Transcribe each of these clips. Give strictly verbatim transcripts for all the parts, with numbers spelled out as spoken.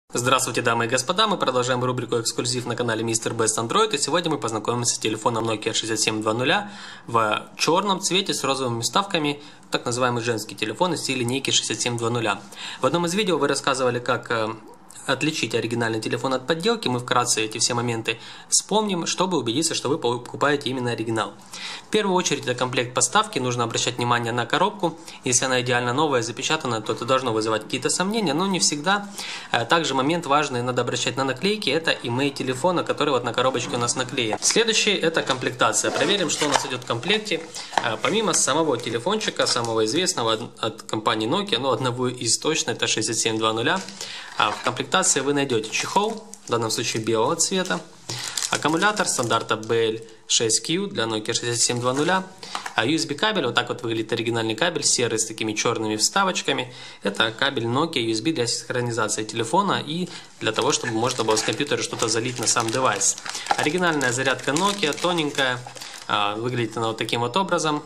Здравствуйте, дамы и господа, мы продолжаем рубрику «Эксклюзив» на канале мистер Best Android, и сегодня мы познакомимся с телефоном Nokia шестьдесят семь двадцать в черном цвете с розовыми вставками, так называемый женский телефон из всей линейки шестьдесят семь двадцать. В одном из видео вы рассказывали, как отличить оригинальный телефон от подделки. Мы вкратце эти все моменты вспомним, чтобы убедиться, что вы покупаете именно оригинал. В первую очередь это комплект поставки, нужно обращать внимание на коробку. Если она идеально новая, запечатана, то это должно вызывать какие-то сомнения, но не всегда. Также момент важный, надо обращать на наклейки, это имей телефона, который вот на коробочке у нас наклеен. Следующий это комплектация. Проверим, что у нас идет в комплекте. Помимо самого телефончика, самого известного от компании Nokia, но одного из точно, это шестьдесят семь двадцать, в комплектации вы найдете чехол, в данном случае белого цвета, аккумулятор стандарта би эл шесть кью для Nokia шестьдесят семь двадцать, ю эс би кабель, вот так вот выглядит оригинальный кабель, серый с такими черными вставочками. Это кабель Nokia ю эс би для синхронизации телефона и для того, чтобы можно было с компьютера что-то залить на сам девайс. Оригинальная зарядка Nokia, тоненькая, выглядит она вот таким вот образом.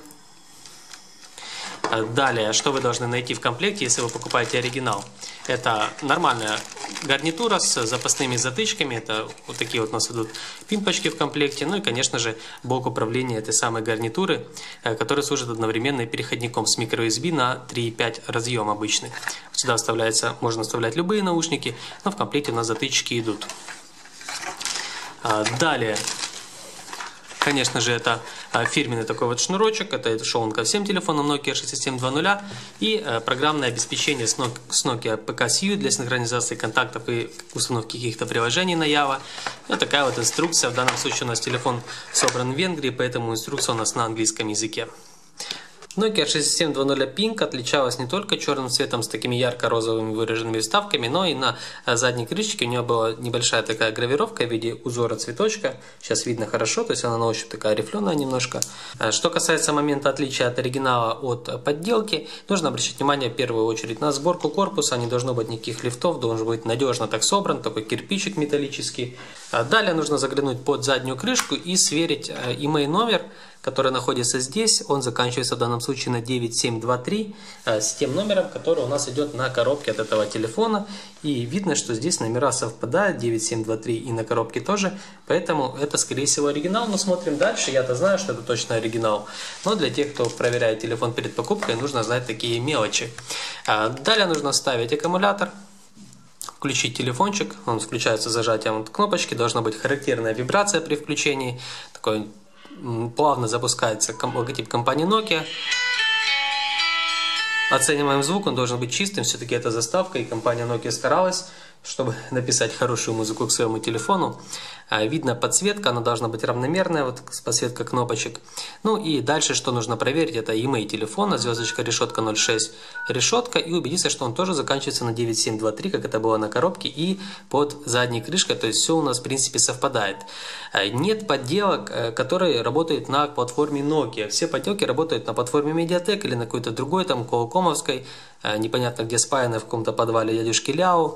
Далее, что вы должны найти в комплекте, если вы покупаете оригинал? Это нормальная гарнитура с запасными затычками. Это вот такие вот у нас идут пимпочки в комплекте. Ну и, конечно же, блок управления этой самой гарнитуры, который служит одновременно и переходником с микро ю эс би на три и пять разъем обычный. Сюда вставляется, можно вставлять любые наушники, но в комплекте у нас затычки идут. Далее. Конечно же, это фирменный такой вот шнурочек, это шел он ко всем телефонам Nokia шестьдесят семь двадцать, и программное обеспечение с Nokia пи си ю для синхронизации контактов и установки каких-то приложений на Java. Вот такая вот инструкция. В данном случае у нас телефон собран в Венгрии, поэтому инструкция у нас на английском языке. Nokia шестьдесят семь двадцать Pink отличалась не только черным цветом с такими ярко-розовыми выраженными вставками, но и на задней крышечке у нее была небольшая такая гравировка в виде узора цветочка. Сейчас видно хорошо, то есть она на ощупь такая рифленая немножко. Что касается момента отличия от оригинала от подделки, нужно обращать внимание в первую очередь на сборку корпуса. Не должно быть никаких лифтов, должен быть надежно так собран, такой кирпичик металлический. Далее нужно заглянуть под заднюю крышку и сверить имей номер, который находится здесь. Он заканчивается в данном случае на девять семь два три с тем номером, который у нас идет на коробке от этого телефона. И видно, что здесь номера совпадают, девять семь два три и на коробке тоже. Поэтому это скорее всего оригинал. Но смотрим дальше. Я-то знаю, что это точно оригинал. Но для тех, кто проверяет телефон перед покупкой, нужно знать такие мелочи. Далее нужно вставить аккумулятор. Включить телефончик. Он включается зажатием вот кнопочки. Должна быть характерная вибрация при включении. Такой плавно запускается логотип компании Nokia. Оцениваем звук, он должен быть чистым. Все-таки это заставка, и компания Nokia старалась, чтобы написать хорошую музыку к своему телефону. Видно подсветка, она должна быть равномерная, вот подсветка кнопочек. Ну и дальше, что нужно проверить, это имей телефона, звездочка, решетка ноль шесть, решетка, и убедиться, что он тоже заканчивается на девять семь два три, как это было на коробке, и под задней крышкой, то есть все у нас в принципе совпадает. Нет подделок, которые работают на платформе Nokia. Все подделки работают на платформе Mediatek или на какой-то другой, там, Qualcomm'овской, непонятно где спаяны в каком-то подвале дядюшки Ляо.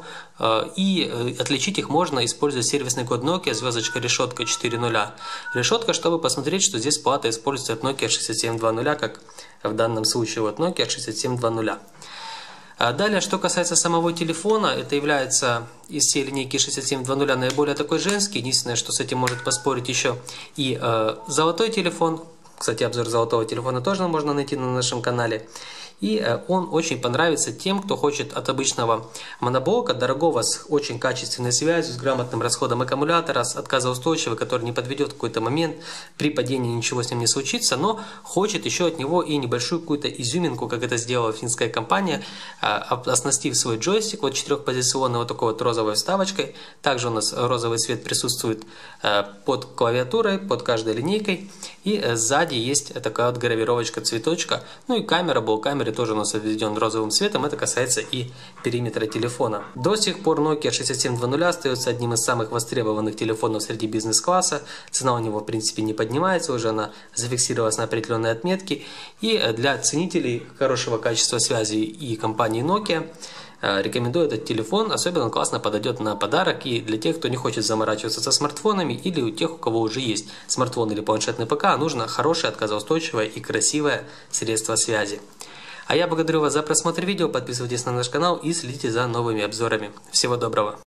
И отличить их можно, используя сервисный код Nokia, звездочка, решетка четыре ноль. Решетка, чтобы посмотреть, что здесь плата используется от Nokia шестьдесят семь двадцать, как в данном случае вот Nokia шестьдесят семь двадцать. Далее, что касается самого телефона, это является из всей линейки шестьдесят семь двадцать наиболее такой женский. Единственное, что с этим может поспорить еще и э, золотой телефон. Кстати, обзор золотого телефона тоже можно найти на нашем канале. И он очень понравится тем, кто хочет от обычного моноблока, дорогого, с очень качественной связью, с грамотным расходом аккумулятора, с отказоустойчивый, который не подведет в какой-то момент, при падении ничего с ним не случится, но хочет еще от него и небольшую какую-то изюминку, как это сделала финская компания, оснастив свой джойстик вот четырехпозиционный вот такой вот розовой вставочкой. Также у нас розовый цвет присутствует под клавиатурой, под каждой линейкой, и сзади есть такая вот гравировочка цветочка, ну и камера, блок камеры тоже у нас обведен розовым цветом, это касается и периметра телефона. До сих пор Nokia шестьдесят семь двадцать остается одним из самых востребованных телефонов среди бизнес-класса. Цена у него в принципе не поднимается, уже она зафиксировалась на определенной отметке. И для ценителей хорошего качества связи и компании Nokia рекомендую этот телефон, особенно он классно подойдет на подарок и для тех, кто не хочет заморачиваться со смартфонами, или у тех, у кого уже есть смартфон или планшетный ПК, а нужно хорошее, отказоустойчивое и красивое средство связи. А я благодарю вас за просмотр видео, подписывайтесь на наш канал и следите за новыми обзорами. Всего доброго!